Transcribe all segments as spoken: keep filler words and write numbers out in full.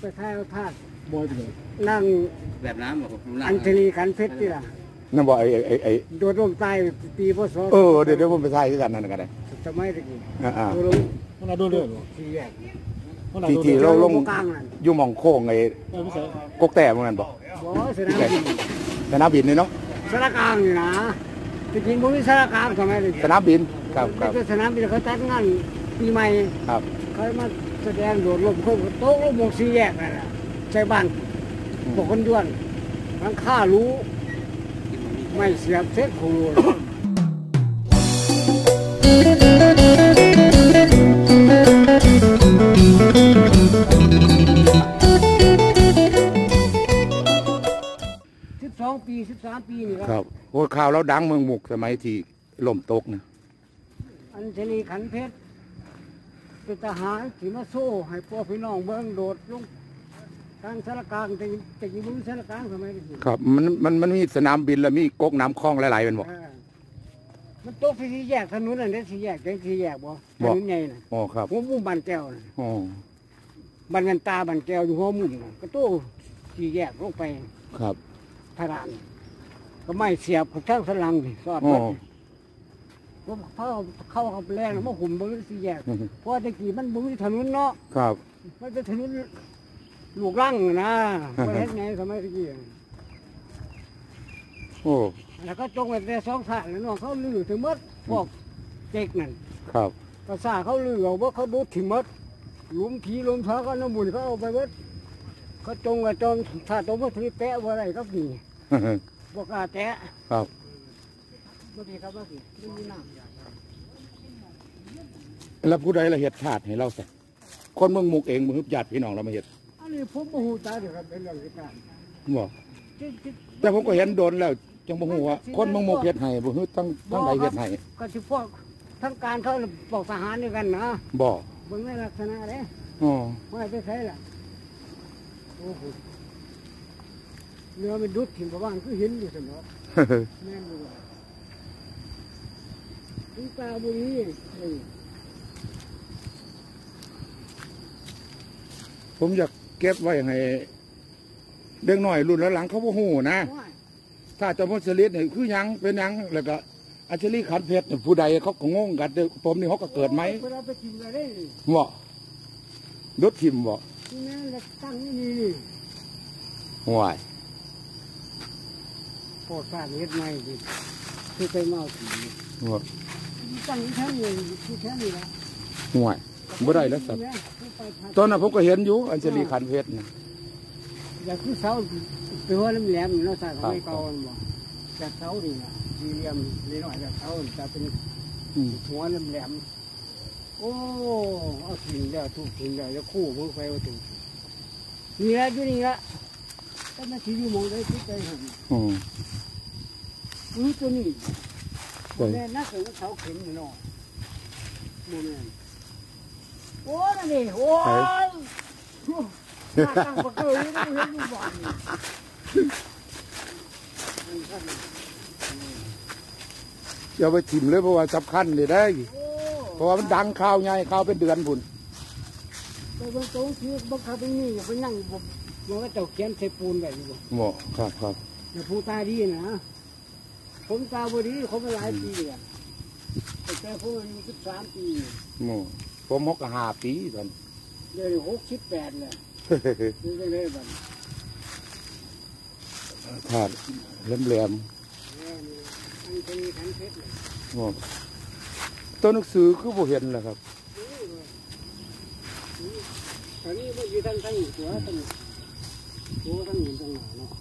ท้ายเอาธาตุบอยไปเลยนั่งแบบน้ำแบบผมนั่งอัญชลีขันเพชรที่ล่ะนั่นบอกไอ้ไอ้ไอ้โดดร่มใต้ปีพศเออเดี๋ยวเดี๋ยวผมไปถ่ายด้วยกันนั่นกันเลยสมัยตะกี้อ่าโดดร่มมันเอาดูด้วยสี่แยกทีทีเราลงกลางนั่นอยู่หม่องโค้งไอ้เออไม่ใช่กกแต่เหมือนกันบอกบ่สนามบินสนามบินนี่เนาะสารกลางนี่นะจริงๆผมมีสารกลางสมัยตะกี้สนามบินครับครับแต่สนามบินเขาจัดงานปีใหม่ครับเขามาแสดงโดดร่มเขาโต๊ะร่มวงสี่แยกนั่นแหละใช้บ้านพวกคนด้วนทั้งข้ารู้ไม่เสียบเซ็ตขู่สิบสองปีสิบสามปีนี่ครับโอ้ข่าวเราดังเมืองมุกสมัยที่ล่มตกนะอัญชลีขันเพชรเป็นทหารที่มาโซ่ให้พ่อพี่น้องเบิ้งโดดลงกลางสารกลางแต่แต่ยังไม่มีสารกลางสมัยนี้ครับมันมันมันมีสนามบินแล้วมีก๊กน้ำคลองหลายๆเป็นบอกเออมันตกที่สี่แยกถนนอันนี้สี่แยกเป็นสี่แยกบ่ถนนใหญ่น่ะอ๋อครับหัวมุมบ้านแก้วน่ะอ๋อบ้านเงินตาบ้านแก้วอยู่หัวมุมน่ะก็โตสี่แยกลงไปครับพระรานก็ไม่เสียบกับช่างสลังนี่สอดอ๋อวัดก็เข้าเข้าเข้าไปแรงมาหุ่มบนสี่แยกเพราะตะกี้มันบ่มีถนนเนาะครับมันเป็นถนนลูกรังนะประเทศไหนสมัยตะกี้โอ้แล้วก็จงไว้แต่สองท่านแล้วน้องเขาลือถึงมดพวกเจ๊กนั่นครับภาษาเขาลือเอาว่าเขาดูถึงมดหลุมผีหลุมเท้าก็น้ำบุญเขาเอาไปมดเขาจงไว้จนถ้าตรงว่าถือแตะว่าอะไรก็มีบวกล้าแตะครับเมื่อกี้ครับเมื่อกี้ไม่มีน้ำแล้วผู้ใดละเห็ดชาติให้เราใส่คนเมืองมุกเองมือญาติพี่น้องเรามาเห็ดอันนี้ผมบ่ฮู้ตาเด้อครับเป็นเรื่องเหตุการณ์บอกที่ที่แต่ผมก็เห็นโดนแล้วจังบ่ฮู้ว่าคนเมืองมุกเห็ดให้บ่ฮู้ทั้งทั้งใดเห็ดให้ก็ที่พวกทั้งการเขาบอกทหารด้วยกันนะบ่เบิ่งในลักษณะเด้อ๋อไม่ไปใช้ล่ะโอ้โหเรือมันดุดถิ่นประว่างคือเห็นอยู่เสมอแม่นอยู่ถึงตาบุรีเอ้ยผมอยากเก็บไว้ให้เด็กน้อยรุ่นหลังๆเขาบ่ฮู้นะว่าถ้าเจอมสลิดนี่คือหยังเป็นหยังแล้วก็อัญชลีขันเพชรนี่ผู้ใดเขาก็งงกันเด้อผมนี่เขาก็เกิดไหมเวลาไปกินอะไรได้นี่บ่รถทิมบ่ที่นั่นแหละตั้งนี่นี่ห่วยโปรดฝากเฮ็ดใหม่ดิคือไปเมาผีบ่ตั้งที่แค่นี้ที่แค่นี้ละห่วยบ่ได้แล้วสับตอนนั้นผมก็เห็นอยู่อัญชลีขันเพชรนะอยากคือเสาไปหัวแหลมๆเนาะสายของไม่เก่าบ่จากเสานี่นะสี่เหลี่ยมนิดหน่อยจากเสาจะเป็นอืมหัวแหลมๆโอ้เอาทิ้งแล้วทุกทิ้งแล้วจะคู่มือไฟเอาถึงนี่ละอยู่นี่ละแต่มาที่อยู่มองได้ที่ใจผมอืมอือตัวนี้โมแม่นนักเสือเสาเข็มเนาะโมแม่นโอ้นั่นนี่โอ้ยหน้าตั้งปะเกยนี่เห็นอยู่บ้านนี่อย่าไปถิ่มเลยเพราะว่าสำคัญเลยได้โอ้เพราะว่ามันดังข่าวใหญ่ข่าวเป็นเดือนพุ่นไปเบิ่งตรงที่บังคับไปนี่อย่าไปนั่งบ่มันก็เจ้าเขียนใส่ปูนไว้อยู่บ่บ่ครับครับอย่าพูดตาดีนะผมตาบดีเขามาหลายปีอ่ะแต่ผมอายุสิบสามปีบ่ผมหกห้าปีตอนเดี๋ยวหกสิบแปดเลยนี่ก็เลยบัดถาดแหลมอันเป็นขันเพชรเลยๆบ่ตัวหนังสือคือบ่เห็นแล้วครับตอนนี้มันอยู่ทางทางตัวทางตัวทางหินทางหนาเนาะ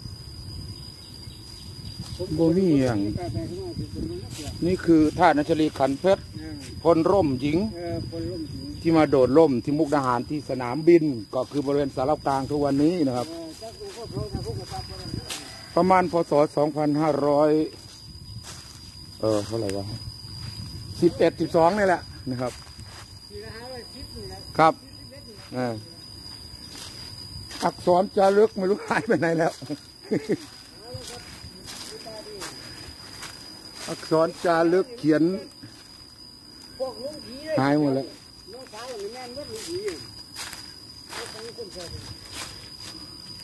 บ่มีหยังไปไปข้างนอกสิเป็นมันนักเดียวนี่คือท่านัญชลีขันเพชรเออพลร่มหญิงเออคนล่มถึงที่มาโดดร่มที่มุกดาหารที่สนามบิน ก็คือบริเวณสารกลางทุกวันนี้นะครับเออจักดูก็เขาถ้าพวกกระตับอะไรเนี่ยประมาณพศสองพันห้าร้อยเออเท่าไหร่วะสิบเอ็ดสิบสองนี่แหละนะครับสี่ละห้าร้อยสิบนี่แหละครับสิบเอ็ดนี่อ่าอักษรจารึกไม่รู้หายไปไหนแล้ว อักษรจารึกเขียนพวกลุงผีเลยหายหมดแล้วน้องสาวนี่แม่นเบิดลุงผีเขาตั้งคนเสีย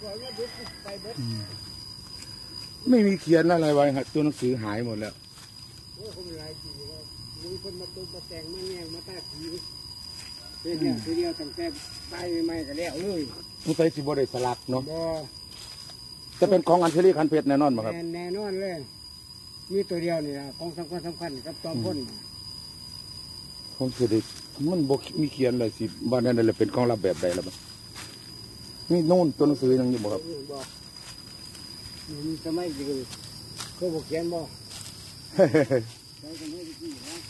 ว่าเนี่ยดึกไปเบิดไม่มีเขียนอะไรไว้ครับตัวหนังสือหายหมดแล้วโอ้คนหลายปีแล้วมีคนมาตุ้มมาแต่งมาแย่งมาตาผีเป็นอย่างทีเดียวตั้งแต่ไปใหม่ก็แล้วเลยต้องใส่สิบได้สลักเนาะบ่จะเป็นของอัญชลีคันเพชรแน่นอนไหมครับแน่นอนเลยมีตัวเดียวนี่นะของสำคัญสำคัญกับจอมพลผมเสด็จมันบกมีเขียนอะไรสิบ้านนั้นเลยเป็นของรับแบบใดแล้วบ้างมีโน่นตัวหนังสือยังอยู่บ่ครับบอกมันจะไม่ยืนเขาบอกเขียนบ่ใช้กันไม่ได้ที่นะ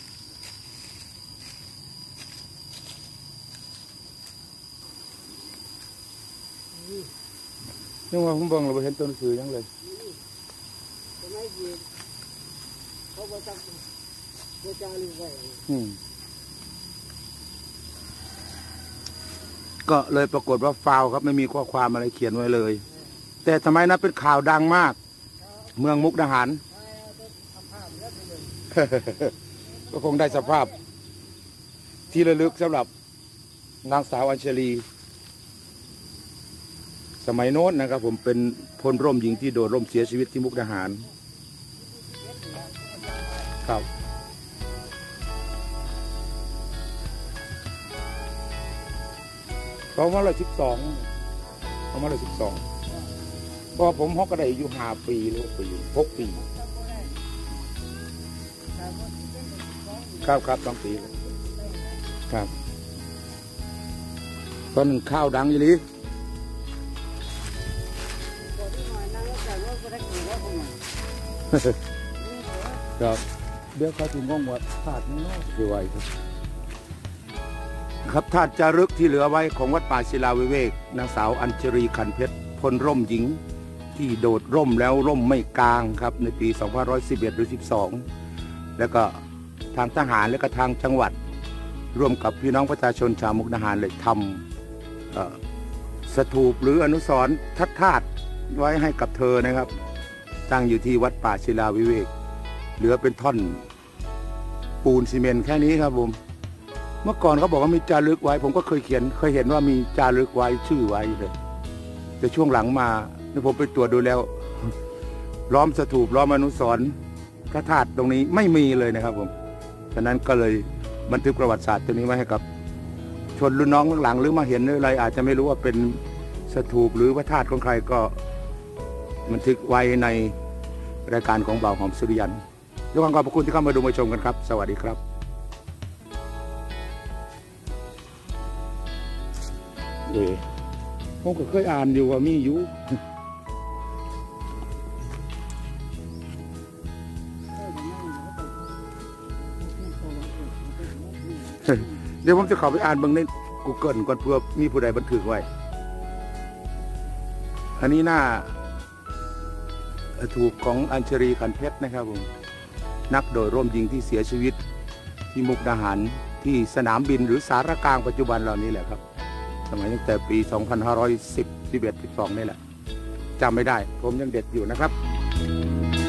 ยังว่าผมเบิ่งเราไปเห็นตัวหนังสือยังเลยจะไม่ยืนเขาบอกจับบอกจารึกไว้อืมก็เลยปรากฏว่าฟาวครับไม่มีข้อความอะไรเขียนไว้เลย แต่สมัยนั้นเป็นข่าวดังมาก เมืองมุกดาหาร ก็คงได้สภาพ ที่ระลึกสำหรับนางสาวอัญชลี สมัยโน้นนะครับ ผมเป็นพลร่มหญิงที่โดดร่มเสียชีวิตที่มุกดาหาร ครับเขามาเลยสิบสองเขามาเลยสิบสองเพราะผมฮอกกระไดอยู่ห้าปีหรือปีหกปี ครับครับสองปีครับตอนหนึ่งข้าวดังอยู่ลิครับเดี๋ยวเขาถึงงงว่าธาตุนี่น่าจะไว้ครับครับธาตุจารึกที่เหลือไว้ของวัดป่าศิลาวิเวกนางสาวอัญชลีขันเพชรพลร่มหญิงที่โดดร่มแล้วร่มไม่กลางครับในปีสองพันห้าร้อยสิบเอ็ดหรือสิบสองแล้วก็ทางทหารและก็ทางจังหวัดร่วมกับพี่น้องประชาชนชาวมุกดาหารเลยทำสถูปหรืออนุสรณ์ทัดธาตุไว้ให้กับเธอนะครับตั้งอยู่ที่วัดป่าศิลาวิเวกเหลือเป็นท่อนปูนซีเมนต์แค่นี้ครับผมเมื่อก่อนเขาบอกว่ามีจารึกไว้ผมก็เคยเขียนเคยเห็นว่ามีจารึกไว้ชื่อไว้เลยแต่ช่วงหลังมาเนี่ยผมไปตรวจดูแล้วล้อมสถูปล้อมอนุสรณ์พระธาตุตรงนี้ไม่มีเลยนะครับผมฉะนั้นก็เลยบันทึกประวัติศาสตร์ตัวนี้ไว้ให้กับชนรุ่นน้องหลังหรือมาเห็นหรืออะไรอาจจะไม่รู้ว่าเป็นสถูปหรือพระธาตุของใครก็บันทึกไว้ในรายการของบ่าวหอมสุริยันด้วยความขอบคุณที่เข้ามาดูมาชมกันครับสวัสดีครับเอ๋ผมก็เคยอ่านอยู่ว่ามีอยู่เดี๋ยวผมจะเข้าไปอ่านเบิ่งใน กูเกิล ก่อนเพื่อมีผู้ใดบันทึกไว้อันนี้หน้าถูกของอัญชลีขันเพชรนะครับผมนักโดดร่มยิงที่เสียชีวิตที่มุกดาหารที่สนามบินหรือสารกลางปัจจุบันเหล่านี้แหละครับสมัยตั้งแต่ปีสองพันห้าร้อยสิบ สิบเอ็ด สิบสองนี่แหละจำไม่ได้ผมยังเด็กอยู่นะครับ